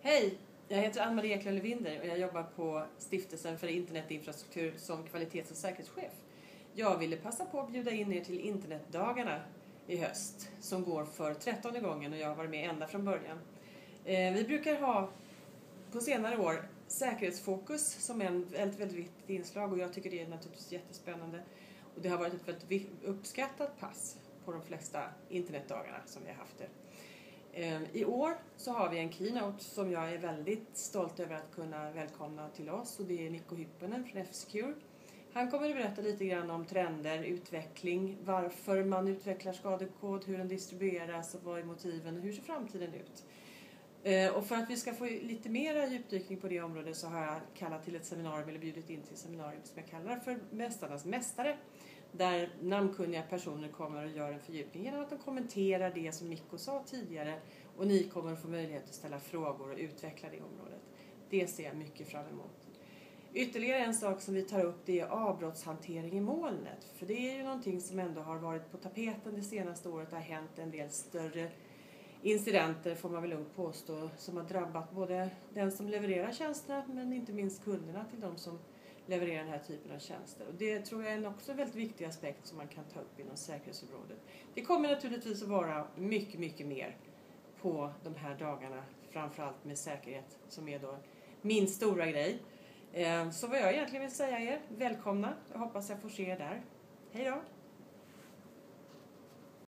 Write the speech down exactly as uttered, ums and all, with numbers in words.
Hej, jag heter Ann-Marie Eklund Levinder och jag jobbar på Stiftelsen för internetinfrastruktur som kvalitets- och säkerhetschef. Jag ville passa på att bjuda in er till internetdagarna i höst som går för trettonde gången och jag har varit med ända från början. Eh, vi brukar ha på senare år säkerhetsfokus som en väldigt, väldigt viktigt inslag och jag tycker det är naturligtvis jättespännande. Och det har varit ett väldigt uppskattat pass på de flesta internetdagarna som vi har haft det. I år så har vi en keynote som jag är väldigt stolt över att kunna välkomna till oss och det är Mikko Hyppönen från F-Secure. Han kommer att berätta lite grann om trender, utveckling, varför man utvecklar skadekod, hur den distribueras och vad är motiven och hur ser framtiden ut. Och för att vi ska få lite mera djupdykning på det området så har jag kallat till ett seminarium eller bjudit in till ett seminarium som jag kallar för Mästarnas mästare. Där namnkunniga personer kommer och gör en fördjupning genom att de kommenterar det som Mikko sa tidigare och ni kommer att få möjlighet att ställa frågor och utveckla det området. Det ser jag mycket fram emot. Ytterligare en sak som vi tar upp det är avbrottshantering i molnet. För det är ju någonting som ändå har varit på tapeten det senaste året. Det har hänt en del större incidenter får man väl lugnt påstå som har drabbat både den som levererar tjänsterna men inte minst kunderna till de som levererar den här typen av tjänster. Och det tror jag är en också väldigt viktig aspekt som man kan ta upp inom säkerhetsområdet. Det kommer naturligtvis att vara mycket, mycket mer på de här dagarna. Framförallt med säkerhet som är då min stora grej. Så vad jag egentligen vill säga är välkomna. Jag hoppas jag får se er där. Hej då!